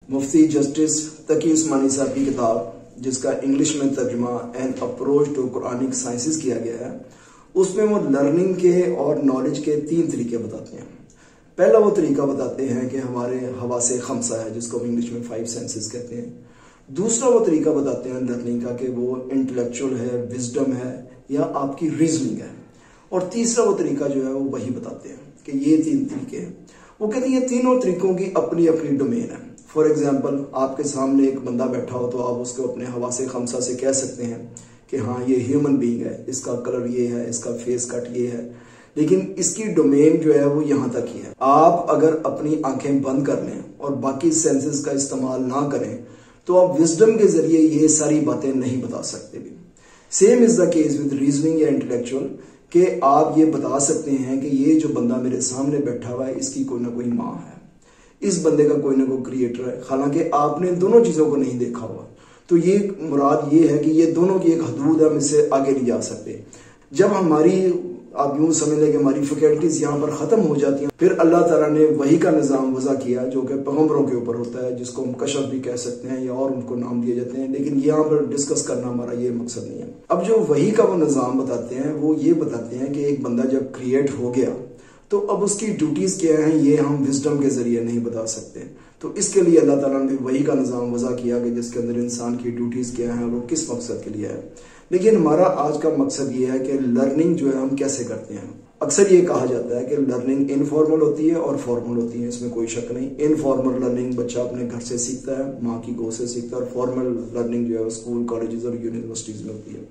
مفتی justice Taqi Usmani صاحب کی کتاب جس کا انگلش میں ترجمہ an approach to Quranic sciences کیا گیا ہے، اس میں وہ لرننگ کے اور نالج کے 3 طریقے بتاتے ہیں۔ پہلا وہ طریقہ بتاتے ہیں کہ ہمارے حواس خمسہ ہے، جس کو ہم انگلش میں 5 سینسز کہتے ہیں۔ دوسرا وہ طریقہ بتاتے ہیں لرننگ کا کہ وہ انٹلیکچول ہے، وزڈم ہے یا آپ کی ریزننگ ہے۔ اور تیسرا وہ طریقہ جو ہے وہ وہی بتاتے ہیں کہ یہ 3 طریقے ہیں۔ وہ کہتے ہیں یہ تینوں طریقوں کی اپنی اپنی ڈومین ہے۔ فار ایگزامپل، آپ کے سامنے ایک بندہ بیٹھا ہو تو آپ اس کو اپنے حواس خمسہ سے کہہ سکتے ہیں کہ ہاں یہ ہیومن بینگ ہے، اس کا کلر یہ ہے، اس کا فیس کٹ یہ ہے، لیکن اس کی ڈومین جو ہے وہ یہاں تک ہی ہے۔ آپ اگر اپنی آنکھیں بند کر لیں اور باقی سینسز کا استعمال نہ کریں تو آپ وزڈم کے ذریعے یہ ساری باتیں نہیں بتا سکتے بھی۔ Same as the case with reasoning یا انٹلیکچول، کہ آپ یہ بتا سکتے ہیں کہ یہ جو بندہ میرے سامنے بیٹھا ہوا ہے اس کی کوئی نہ کوئی ماں ہے، اس بندے کا کوئی نہ کوئی کریٹر ہے، حالانکہ آپ نے دونوں چیزوں کو نہیں دیکھا ہوا۔ تو یہ مراد یہ ہے کہ یہ دونوں کی ایک حدود ہے، ہم اس سے آگے نہیں جا سکتے۔ جب ہماری آپ یوں سمجھ لیں کہ ہماری فیکلٹیز یہاں پر ختم ہو جاتی ہیں، پھر اللہ تعالیٰ نے وحی کا نظام وضع کیا جو کہ پیغمبروں کے اوپر ہوتا ہے، جس کو ہم کشف بھی کہہ سکتے ہیں یا اور ان کو نام دیے جاتے ہیں، لیکن یہاں پر ڈسکس کرنا ہمارا یہ مقصد نہیں ہے۔ اب جو وحی کا وہ نظام بتاتے ہیں وہ یہ بتاتے ہیں کہ ایک بندہ جب کریٹ ہو گیا تو اب اس کی ڈیوٹیز کیا ہیں، یہ ہم وزڈم کے ذریعے نہیں بتا سکتے۔ تو اس کے لیے اللہ تعالیٰ نے وحی کا نظام وضع کیا کہ جس کے اندر انسان کی ڈیوٹیز کیا ہیں اور وہ کس مقصد کے لیے ہے۔ لیکن ہمارا آج کا مقصد یہ ہے کہ لرننگ جو ہے ہم کیسے کرتے ہیں۔ اکثر یہ کہا جاتا ہے کہ لرننگ انفارمل ہوتی ہے اور فارمل ہوتی ہے، اس میں کوئی شک نہیں۔ انفارمل لرننگ بچہ اپنے گھر سے سیکھتا ہے، ماں کی گود سے سیکھتا ہے، اور فارمل لرننگ جو ہے اسکول، کالجز اور یونیورسٹیز میں ہوتی ہے۔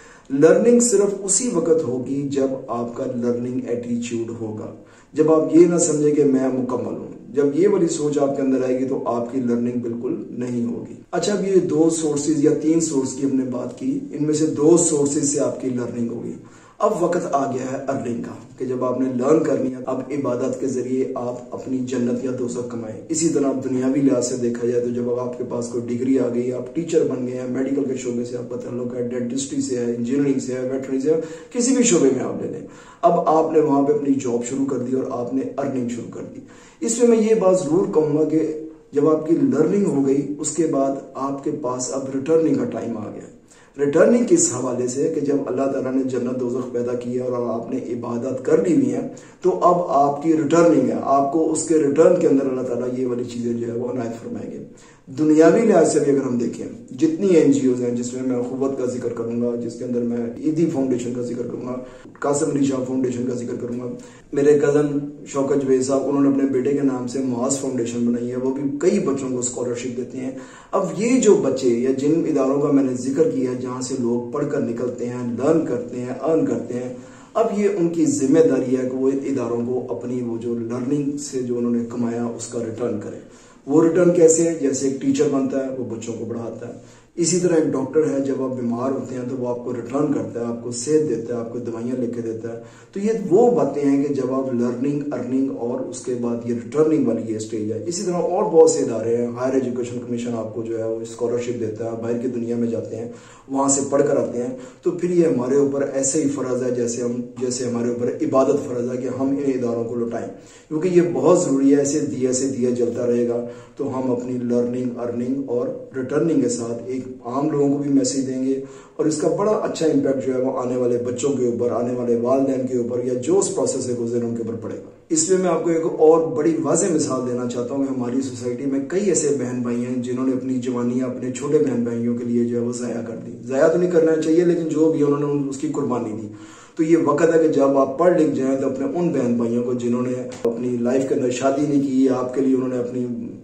لرننگ صرف اسی وقت ہوگی جب آپ کا لرننگ ایٹیچیوڈ ہوگا، جب آپ یہ نہ سمجھیں کہ میں مکمل ہوں۔ جب یہ والی سوچ آپ کے اندر آئے گی تو آپ کی لرننگ بالکل نہیں ہوگی۔ اچھا، اب یہ 2 سورسز یا 3 سورس کی ہم نے بات کی، ان میں سے 2 سورسز سے آپ کی لرننگ ہوگی۔ اب وقت آ گیا ہے ارننگ کا، کہ جب آپ نے لرن کرنی ہے، اب عبادت کے ذریعے آپ اپنی جنت یا دوزخ کمائیں۔ اسی طرح اب دنیاوی لحاظ سے دیکھا جائے تو جب اب آپ کے پاس کوئی ڈگری آ گئی، آپ ٹیچر بن گئے ہیں، میڈیکل کے شعبے سے آپ کا تعلق ہے، ڈینٹسٹری سے ہے، انجینئرنگ سے ہے، ویٹرنری سے ہے، کسی بھی شعبے میں آپ لے لیں، اب آپ نے وہاں پہ اپنی جاب شروع کر دی اور آپ نے ارننگ شروع کر دی۔ اس میں یہ بات ضرور کہوں گا کہ جب آپ کی لرننگ ہو گئی اس کے بعد آپ کے پاس اب ریٹرننگ کا ٹائم آ گیا۔ ریٹرننگ کس حوالے سے کہ جب اللہ تعالیٰ نے جنت دوزخ پیدا کی ہے اور آپ نے عبادت کر لی ہوئی ہیں تو اب آپ کی ریٹرننگ ہے، آپ کو اس کے ریٹرن کے اندر اللہ تعالیٰ یہ والی چیزیں جو ہے وہ عنایت فرمائیں گے۔ دنیاوی لحاظ سے بھی اگر ہم دیکھیں، جتنی NGOs ہیں جس میں میں قوت کا ذکر کروں گا، جس کے اندر میں عیدی فاؤنڈیشن کا ذکر کروں گا، قاسم علی شاہ فاؤنڈیشن کا ذکر کروں گا، میرے کزن شوکت جوید صاحب انہوں نے اپنے بیٹے کے نام سے معاذ فاؤنڈیشن بنائی ہے، وہ بھی کئی بچوں کو اسکالرشپ دیتے ہیں۔ اب یہ جو بچے یا جن اداروں کا میں نے ذکر کیا ہے جہاں سے لوگ پڑھ کر نکلتے ہیں، لرن کرتے ہیں، ارن کرتے ہیں، اب یہ ان کی ذمہ داری ہے کہ وہ اداروں کو اپنی وہ جو لرننگ سے جو انہوں نے کمایا اس کا ریٹرن کریں۔ وہ ریٹرن کیسے ہے؟ جیسے ایک ٹیچر بنتا ہے وہ بچوں کو پڑھاتا ہے، اسی طرح ایک ڈاکٹر ہے جب آپ بیمار ہوتے ہیں تو وہ آپ کو ریٹرن کرتا ہے، آپ کو صحت دیتا ہے، آپ کو دوائیاں لکھ کے دیتا ہے۔ تو یہ وہ باتیں ہیں کہ جب آپ لرننگ، ارننگ اور اس کے بعد یہ ریٹرننگ والی یہ اسٹیج ہے۔ اسی طرح اور بہت سے ادارے ہیں، ہائر ایجوکیشن کمیشن آپ کو جو ہے وہ اسکالرشپ دیتا ہے، باہر کی دنیا میں جاتے ہیں، وہاں سے پڑھ کر آتے ہیں، تو پھر یہ ہمارے اوپر ایسے ہی فرض ہے جیسے ہمارے اوپر عبادت فرض ہے کہ ہم ان اداروں کو لوٹائیں، کیونکہ یہ بہت ضروری ہے۔ ایسے دیا جلتا رہے گا تو ہم اپنی لرننگ، ارننگ اور ریٹرننگ کے ساتھ ایک عام لوگوں کو بھی میسیج دیں گے، اور اس کا بڑا اچھا امپیکٹ جو ہے وہ آنے والے بچوں کے اوپر، آنے والے والدین کے اوپر، یا جو اس پروسیس سے گزرے ان کے اوپر پڑے گا۔ اس لیے میں آپ کو ایک اور بڑی واضح مثال دینا چاہتا ہوں کہ ہماری سوسائٹی میں کئی ایسے بہن بھائی ہیں جنہوں نے اپنی جوانیاں اپنے چھوٹے بہن بھائیوں کے لیے جو ہے وہ ضائع کر دی۔ ضائع تو نہیں کرنا چاہیے، لیکن جو بھی انہوں نے اس کی قربانی دی۔ تو یہ وقت ہے کہ جب آپ پڑھ لکھ جائیں تو اپنے ان بہن بھائیوں کو جنہوں نے اپنی لائف کے اندر شادی نہیں کی، آپ کے لیے انہوں نے اپنی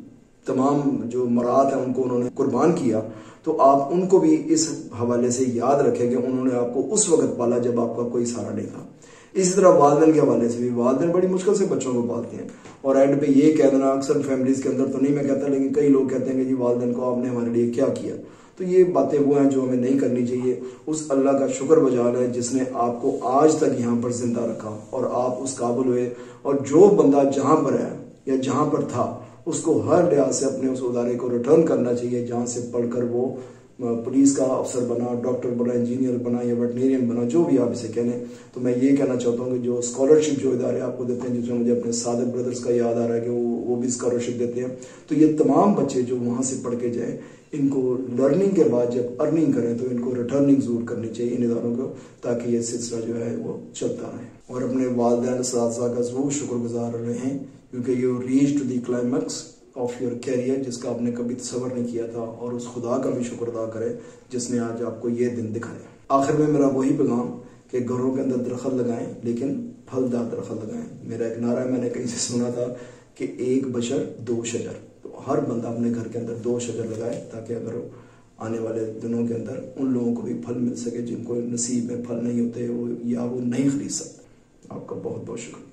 تمام جو مراد ہیں ان کو انہوں نے قربان کیا، تو آپ ان کو بھی اس حوالے سے یاد رکھیں کہ انہوں نے آپ کو اس وقت پالا جب آپ کا کوئی سہارا نہیں تھا۔ اسی طرح والدین کے حوالے سے بھی، والدین بڑی مشکل سے بچوں کو پالتے ہیں، اور اینڈ پہ یہ کہہ دینا، اکثر فیملیز کے اندر تو نہیں میں کہتا لیکن کئی لوگ کہتے ہیں کہ جی والدین کو آپ نے ہمارے لیے کیا کیا۔ تو یہ باتیں وہ ہیں جو ہمیں نہیں کرنی چاہیے۔ اس اللہ کا شکر بجا ہے جس نے آپ کو آج تک یہاں پر زندہ رکھا اور آپ اس قابل ہوئے، اور جو بندہ جہاں پر ہے یا جہاں پر تھا اس کو ہر لحاظ سے اپنے اس ادارے کو ریٹرن کرنا چاہیے جہاں سے پڑھ کر وہ पुलिस का अफसर बना, डॉक्टर बना, इंजीनियर बना या वेटनेरियन बना, जो भी आप इसे कहें, तो मैं ये कहना चाहता हूँ कि जो स्कॉलरशिप जो इदारे आपको देते हैं, जिसमें मुझे अपने सादिक ब्रदर्स का याद आ रहा है कि वो भी स्कॉलरशिप देते हैं, तो ये तमाम बच्चे जो वहाँ से पढ़ के जाएँ, इनको लर्निंग के बाद जब अर्निंग करें तो इनको रिटर्निंग ज़रूर करनी चाहिए इन इदारों को, ताकि ये सिलसिला जो है वो चलता रहे। और अपने वालिदैन साथी का ज़रूर शुक्रगुजार रहें, क्योंकि you reach to the climax of your career, जिसका आपने कभी तसव्वुर नहीं किया था, और उस खुदा का भी शुक्र अदा करें जिसने आज आपको ये दिन दिखाए। आखिर में मेरा वही पैगाम कि घरों के अंदर दरख्त लगाएं, लेकिन फलदार दरख्त लगाएं। मेरा एक नारा मैंने कहीं से सुना था कि एक बशर दो शजर, तो हर बंदा अपने घर के अंदर 2 शजर लगाए, ताकि अगर आने वाले दिनों के अंदर उन लोगों को भी फल मिल सके जिनको नसीब में फल नहीं होते, या वो नहीं खरीद सकते। आपका बहुत बहुत शुक्रिया।